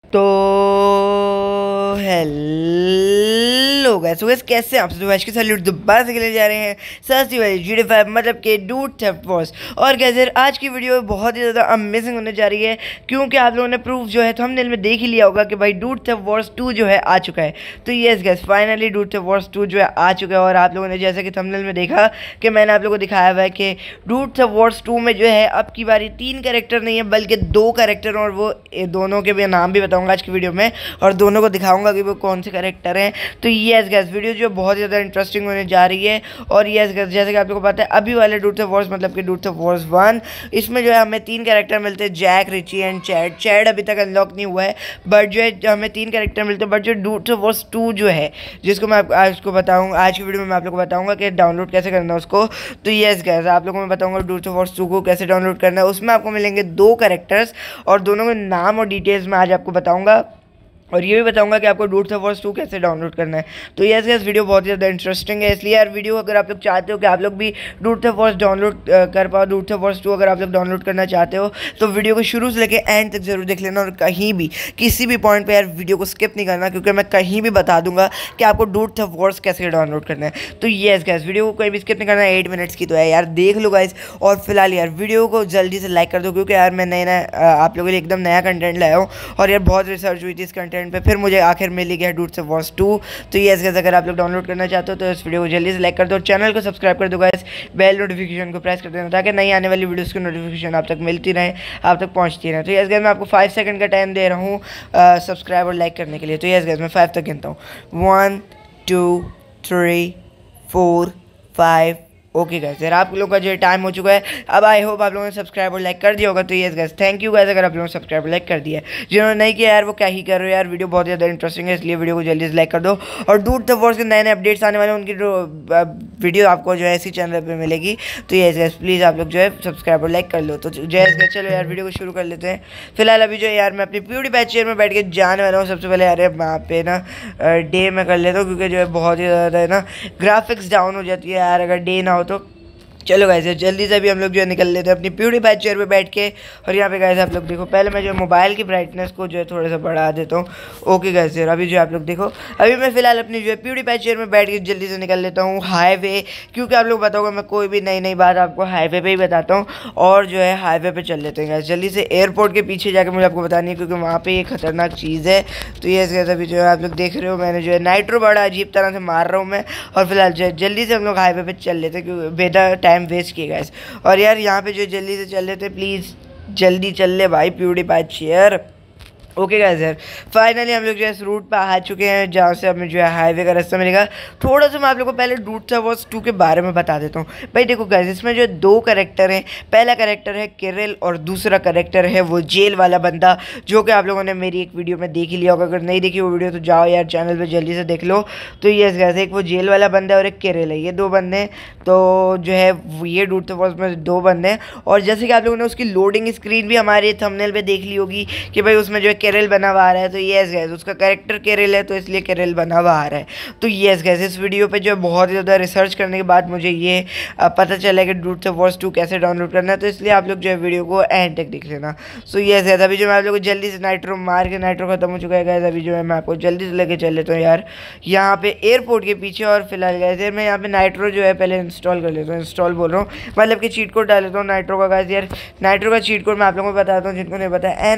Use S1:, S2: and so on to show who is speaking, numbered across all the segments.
S1: तो hello guys कैसे हैं आप सब। आज के सैल्यूट दोबारा से खेलने जा रहे हैं सस्ती वाली GTA 5 मतलब के डूड थेफ्ट वॉर्स। और गाइस आज की वीडियो बहुत ही ज़्यादा अमेजिंग होने जा रही है, क्योंकि आप लोगों ने प्रूफ जो है थंबनेल में देख ही लिया होगा कि भाई डूड थेफ्ट वॉर्स 2 जो है आ चुका है। तो yes guys finally dude theft wars 2 जो है आ चुका है। और आप लोगों ने जैसे कि थंबनेल में देखा कि मैंने आप लोगों को दिखाया हुआ है कि डूड थेफ्ट वॉर्स 2 में जो है अब की बारी 3 कैरेक्टर नहीं है बल्कि 2 कैरेक्टर, और वो दोनों के भी नाम भी बताऊँगा आज की वीडियो में, और दोनों को दिखाऊंगा कि वो कौन से कैरेक्टर हैं। तो यस गाइस वीडियो जो बहुत ज़्यादा इंटरेस्टिंग होने जा रही है। और यस गाइस जैसे कि आप लोगों को पता है अभी वाले डूड थेफ्ट वॉर्स मतलब कि डूड थेफ्ट वॉर्स 1, इसमें जो है हमें 3 कैरेक्टर मिलते हैं, Jack, Richie and Chad. Chad अभी तक अनलॉक नहीं हुआ है, बट जो है हमें 3 कैरेक्टर मिलते हैं। बट जो डूड थेफ्ट वॉर्स 2 जो है, जिसको मैं आज को बताऊँ, आज की वीडियो में मैं आप लोगों को बताऊँगा कि डाउनलोड कैसे करना है उसको। तो यस गाइस आप लोगों को मैं बताऊँगा डूड थेफ्ट वॉर्स 2 को कैसे डाउनलोड करना है। उसमें आपको मिलेंगे 2 कैरेक्टर्स और दोनों के नाम और डिटेल्स मैं आज आपको बताऊँगा, और ये भी बताऊंगा कि आपको डूड थेफ्ट वॉर्स 2 कैसे डाउनलोड करना है। तो यस गाइस वीडियो बहुत ज़्यादा इंटरेस्टिंग है, इसलिए यार वीडियो अगर आप लोग चाहते हो कि आप लोग भी डूड थेफ्ट वॉर्स डाउनलोड कर पाओ, डूड थेफ्ट वॉर्स 2 अगर आप लोग डाउनलोड करना चाहते हो तो वीडियो को शुरू से लेकर एंड तक जरूर देख लेना। और कहीं भी किसी भी पॉइंट पर यार वीडियो को स्किप नहीं करना, क्योंकि मैं कहीं भी बता दूंगा कि आपको डूड थेफ्ट वॉर्स कैसे डाउनलोड करना है। तो यस गाइस वीडियो को कहीं भी स्किप नहीं करना, 8 मिनट्स की तो है यार, देख लो गाइस। और फिलहाल यार वीडियो को जल्दी से लाइक कर दो, क्योंकि यार मैं नया आप लोगों के लिए एकदम नया कंटेंट लाया हूँ। और यार बहुत रिसर्च हुई थी इस कंटेंट पर, फिर मुझे आखिर मिल गया डूड थेफ्ट वॉर्स 2। तो यस गाइस अगर आप लोग डाउनलोड करना चाहते हो तो इस वीडियो को जल्दी से लाइक कर दो, और चैनल को सब्सक्राइब कर दो गाइस, बेल नोटिफिकेशन को प्रेस कर देना, ताकि नई आने वाली वीडियोस की नोटिफिकेशन आप तक मिलती रहे, आप तक पहुंचती रहे। तो यस गाइस मैं आपको 5 सेकंड का टाइम दे रहा हूँ सब्सक्राइब और लाइक करने के लिए। तो यस गाइस मैं 5 तक गिनता हूँ, 1 2 3 4 5। ओके गाइस यार आप लोगों का जो टाइम हो चुका है। अब आई होप आप लोगों ने सब्सक्राइब और लाइक कर दिया होगा। तो yes guys thank you guys अगर आप लोगों ने सब्सक्राइब और लाइक कर दिया है। जिन्होंने नहीं किया यार वो क्या ही कर रहे हो यार, वीडियो बहुत ज़्यादा इंटरेस्टिंग है, इसलिए वीडियो को जल्दी से लाइक कर दो। और डूड थेफ्ट वॉर्स के नए नए अपडेट्स आने वाले हैं, उनकी जो वीडियो आपको जो है इसी चैनल पर मिलेगी। तो यस गाइस प्लीज़ आप लोग जो है सब्सक्राइब और लाइक कर लो। तो यस गाइस चलो यार वीडियो को शुरू कर लेते हैं। फिलहाल अभी जो है यार मैं अपनी प्यूडीपाई चेयर में बैठ के जाने वाला हूँ। सबसे पहले यार वहाँ पे ना डे में कर लेता हूँ, क्योंकि जो है बहुत ही ज़्यादा है ना ग्राफिक्स डाउन हो जाती है यार अगर डे ना हो तो। चलो गाइस जल्दी से अभी हम लोग जो है निकल लेते हैं अपनी प्यूडीपाई चेयर पे बैठ के। और यहाँ पे गाइस आप लोग देखो, पहले मैं जो मोबाइल की ब्राइटनेस को जो है थोड़ा सा बढ़ा देता हूँ। ओके गाइस यार अभी जो आप लोग देखो, अभी मैं फिलहाल अपनी जो है प्यूडीपाई चेयर में बैठ के जल्दी से निकल लेता हूँ हाईवे, क्योंकि आप लोग बताओगे मैं कोई भी नई नई बात आपको हाईवे पे ही बताता हूँ। और जो है हाईवे पे चल लेते हैं गाइस जल्दी से, एयरपोर्ट के पीछे जाकर मुझे आपको बतानी है, क्योंकि वहाँ पे ये खतरनाक चीज़ है। तो ये गाइस अभी जो है आप लोग देख रहे हो मैंने जो है नाइट्रो बड़ा अजीब तरह से मार रहा हूँ मैं। और फिलहाल जो है जल्दी से हम लोग हाईवे पे चल लेते हैं, क्योंकि बेटा टाइम वेस्ट किए गाइस। और यार यहाँ पे जो जल्दी से चल लेते प्लीज़, जल्दी चल ले भाई प्यूडीपाई चेयर। ओके गाइस यार फाइनली हम लोग जो है इस रूट पर आ चुके हैं, जहाँ से हमें जो है हाईवे का रास्ता मिलेगा। थोड़ा सा मैं आप लोगों को पहले डूड थेफ्ट वॉर्स 2 के बारे में बता देता हूँ। भाई देखो गाइस इसमें जो 2 कैरेक्टर हैं, पहला कैरेक्टर है किरिल और दूसरा कैरेक्टर है वो जेल वाला बंदा, जो कि आप लोगों ने मेरी एक वीडियो में देख ही लिया होगा। अगर नहीं देखी वो वीडियो तो जाओ यार चैनल पर जल्दी से देख लो। तो यस गाइस एक वो जेल वाला बंदा है और एक किरिल है, ये 2 बंदे हैं। तो जो है ये डूड थेफ्ट वॉर्स में 2 बंदे हैं। और जैसे कि आप लोगों ने उसकी लोडिंग स्क्रीन भी हमारे थंबनेल पे देख ली होगी कि भाई उसमें जो है किरिल बना हुआ आ रहा है। तो यस गाइस उसका कैरेक्टर किरिल है, तो इसलिए किरिल बना हुआ आ रहा है। तो यस गाइस इस वीडियो पे जो है बहुत ज़्यादा रिसर्च करने के बाद मुझे ये पता चला कि डूड थेफ्ट वॉर्स 2 कैसे डाउनलोड करना है। तो इसलिए आप लोग जो है वीडियो को एंड तक देख लेना। सो यस गाइस अभी जो मैं आप लोग को जल्दी से नाइट्रो मार के, नाइट्रो खत्म हो चुका है गाइस, अभी जो है मैं आपको जल्दी से लेके चल लेता हूँ यार यहाँ पे एयरपोर्ट के पीछे। और फिलहाल गाइस यार मैं यहाँ पे नाइट्रो जो है पहले इंस्टॉल कर लेता हूँ, इंस्टॉल बोल रहा हूँ मतलब कि चीट कोड डाल लेता हूँ नाइट्रो का गाइस। यार नाइट्रो का चीट कोड मैं आप लोगों को बताता हूँ, जिनको नहीं पता है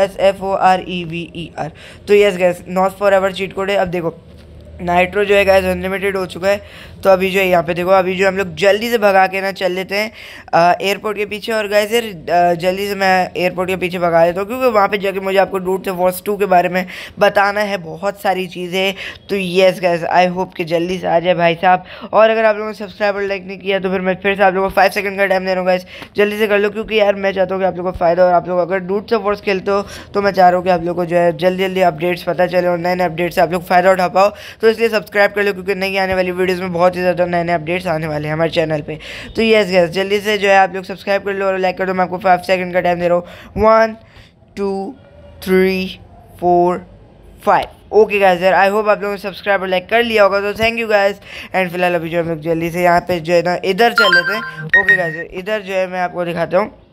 S1: NOSFOREVER। तो yes guys not forever cheat code है। अब देखो नाइट्रो जो है गाइस अनलिमिटेड हो चुका है। तो अभी जो है यहाँ पे देखो, अभी जो हम लोग जल्दी से भगा के ना चल लेते हैं एयरपोर्ट के पीछे। और गाइस यार जल्दी से मैं एयरपोर्ट के पीछे भगा देता हूँ, क्योंकि वहाँ पे जाके मुझे आपको डूड थेफ्ट वॉर्स 2 के बारे में बताना है, बहुत सारी चीज़ें। तो यस गाइस आई होप कि जल्दी से आ जाए भाई साहब। और अगर आप लोगों ने सब्सक्राइब और लाइक नहीं किया तो फिर मैं फिर से आप लोगों को 5 सेकंड का टाइम दे रहा हूँ गाइस, जल्दी से कर लो, क्योंकि यार मैं चाहता हूँ कि आप लोगों को फ़ायदा। और आप लोग अगर डूड थेफ्ट वॉर्स खेलते हो तो मैं चाह रहा हूँ कि आप लोग को जो है जल्दी जल्दी अपडेट्स पता चले और नए नए अपडेट्स से आप लोग फ़ायदा उठा पाओ। तो इसलिए सब्सक्राइब कर लो, क्योंकि नई आने वाली वीडियोज़ में बहुत ही ज़्यादा नए नए अपडेट्स आने वाले हैं हमारे चैनल पे। तो यस गाइस जल्दी से जो है आप लोग सब्सक्राइब कर लो और लाइक कर दो। मैं आपको 5 सेकंड का टाइम दे रहा हूँ, 1 2 3 4 5। ओके गाइस यार आई होप आप लोगों ने सब्सक्राइब और लाइक कर लिया होगा। तो थैंक यू गाइस। एंड फिलहाल अभी जो हम लोग जल्दी से यहाँ पे जो है ना इधर चल लेते हैं। ओके गाइस इधर जो है मैं आपको दिखाता हूँ,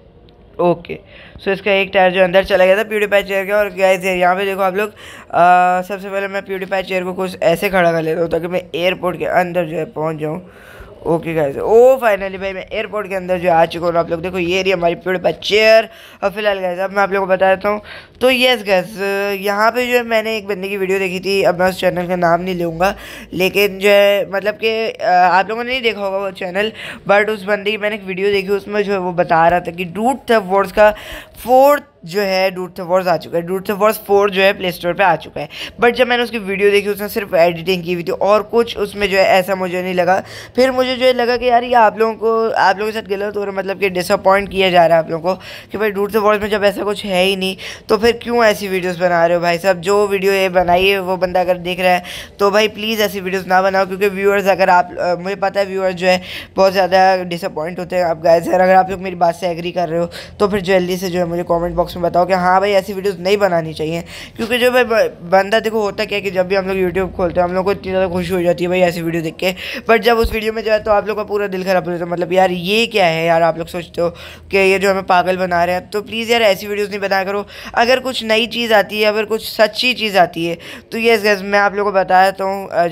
S1: ओके। सो इसका एक टायर जो अंदर चला गया था प्यूडीपाई चेयर का। और गाइस यहाँ पे देखो आप लोग, सबसे पहले मैं प्यूडीपाई चेयर को कुछ ऐसे खड़ा कर लेता हूँ ताकि मैं एयरपोर्ट के अंदर जो है पहुँच जाऊँ। ओके गाइस, ओ फाइनली भाई मैं एयरपोर्ट के अंदर जो आ चुका हूँ। आप लोग देखो ये रही हमारी प्यूडीपाई चेयर। और फिलहाल गाइस अब मैं आप लोगों को बता देता हूँ। तो यस गाइस, यहाँ पे जो है मैंने एक बंदे की वीडियो देखी थी। अब मैं उस चैनल का नाम नहीं लूँगा, लेकिन जो है मतलब कि आप लोगों ने नहीं देखा होगा वो चैनल, बट उस बंदे की मैंने एक वीडियो देखी, उसमें जो है वो बता रहा था कि डूड थेफ्ट वॉर्स का 4th जो है डूड थेफ्ट वॉर्स आ चुका है। डूड थेफ्ट वॉर्स 4 जो है प्ले स्टोर पे आ चुका है। बट जब मैंने उसकी वीडियो देखी उसने सिर्फ एडिटिंग की हुई थी और कुछ उसमें जो है ऐसा मुझे नहीं लगा। फिर मुझे जो है लगा कि यार ये आप लोगों के साथ गलत हो रहा है, मतलब कि डिसअपॉइंट किया जा रहा है आप लोगों को कि भाई डूड थेफ्ट वॉर्स में जब ऐसा कुछ है ही नहीं तो फिर क्यों ऐसी वीडियोज़ बना रहे हो भाई साहब। जो वीडियो ये बनाई है वो बंदा अगर देख रहा है तो भाई प्लीज़ ऐसी वीडियोज़ ना बनाओ, क्योंकि व्यूअर्स अगर आप मुझे पता है व्यूअर्स जो है बहुत ज़्यादा डिसअपॉइंट होते हैं। आप गाइस अगर आप लोग मेरी बात से एग्री कर रहे हो तो फिर जल्दी से जो है मुझे कमेंट बॉक्स में बताओ कि हाँ भाई ऐसी वीडियोस नहीं बनानी चाहिए। क्योंकि जो भाई बंदा देखो होता क्या है कि जब भी हम लोग यूट्यूब खोलते हैं हम लोग को इतनी ज़्यादा खुशी हो जाती है भाई ऐसी वीडियो देख के, बट जब उस वीडियो में जाए तो आप लोग का पूरा दिल खराब हो जाता है। मतलब यार ये क्या है यार, आप लोग सोचते हो कि ये जो हमें पागल बना रहे हैं। तो प्लीज़ यार ऐसी वीडियोज़ नहीं बनाया करो। अगर कुछ नई चीज़ आती है, अगर कुछ सच्ची चीज़ आती है तो यस गाइस मैं आप लोगों को बता देता हूँ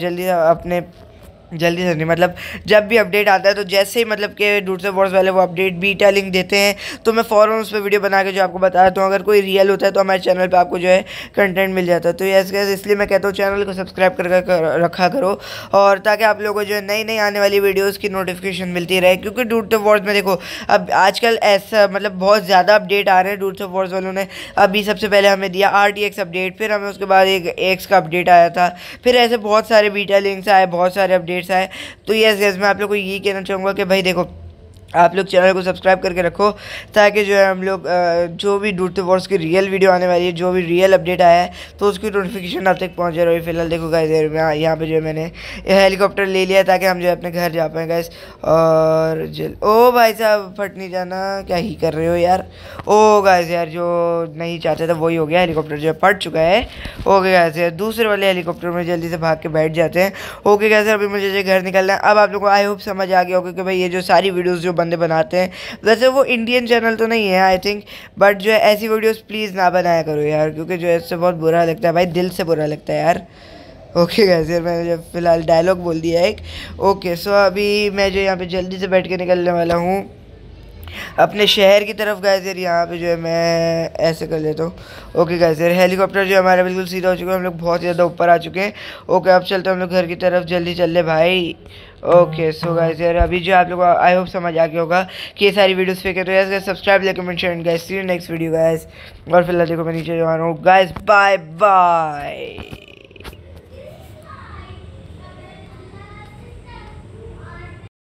S1: जल्दी से नहीं, मतलब जब भी अपडेट आता है तो जैसे ही मतलब कि डूड थेफ्ट वॉर्स वाले वो अपडेट बीटा लिंक देते हैं तो मैं फ़ौरन उस पर वीडियो बना के जो आपको बता देता हूँ। अगर कोई रियल होता है तो हमारे चैनल पे आपको जो है कंटेंट मिल जाता है। तो यस गाइस इसलिए मैं कहता हूँ चैनल को सब्सक्राइब कर रखा करो, और ताकि आप लोगों को जो है नई नई आने वाली वीडियोज़ की नोटिफिकेशन मिलती रहे। क्योंकि डूड थेफ्ट वॉर्स में देखो अब आजकल ऐसा मतलब बहुत ज़्यादा अपडेट आ रहे हैं। डूड थेफ्ट वॉर्स वालों ने अभी सबसे पहले हमें दिया RTX अपडेट, फिर हमें उसके बाद एक एक्स का अपडेट आया था, फिर ऐसे बहुत सारे बीटा लिंक्स आए, बहुत सारे अपडेट्स आए। तो यस मैं आप लोग को यही कहना चाहूँगा कि भाई देखो आप लोग चैनल को सब्सक्राइब करके रखो ताकि जो है हम लोग जो भी डूड थेफ्ट वॉर्स की रियल वीडियो आने वाली है, जो भी रियल अपडेट आया है तो उसकी नोटिफिकेशन आप तक पहुँच रही है। फिलहाल देखो गाइस यहाँ पे जो है मैंने हेलीकॉप्टर ले लिया ताकि हम जो है अपने घर जा पाएँ गाइस। और ओ भाई साहब फट नहीं जाना, क्या ही कर रहे हो यार। ओ गाइस यार जो नहीं चाहते थे वही हो गया, हेलीकॉप्टर जो है फट चुका है। ओके गाइस यार दूसरे वाले हेलीकॉप्टर में जल्दी से भाग के बैठ जाते हैं। ओके गाइस अभी मुझे जो घर निकलना है। अब आप लोगों को आई होप समझ आ गया होगा कि भाई ये जो सारी वीडियोज़ जो बंदे बनाते हैं, वैसे वो इंडियन चैनल तो नहीं है आई थिंक, बट जो है ऐसी वीडियोस प्लीज़ ना बनाया करो यार, क्योंकि जो है इससे बहुत बुरा लगता है भाई, दिल से बुरा लगता है यार। ओके गाइस यार मैंने जो फिलहाल डायलॉग बोल दिया एक। ओके सो अभी मैं जो यहाँ पे जल्दी से बैठ के निकलने वाला हूँ अपने शहर की तरफ गाइस यार। यहाँ पे जो है मैं ऐसे कर लेता हूँ। ओके गाइस यार हेलीकॉप्टर जो हमारा बिल्कुल सीधा हो चुका है, हम लोग बहुत ज़्यादा ऊपर आ चुके हैं। ओके अब चलते हैं हम लोग घर की तरफ, जल्दी चल ले भाई। ओके सो गाइस यार अभी जो आप लोग आई होप समझ आ गया होगा कि ये सारी वीडियोस फेंके। तो यार subscribe like comment share guys, see you next video guys. और फिलहाल देखो मैं नीचे जा रहा हूँ गाइस, बाय बाय।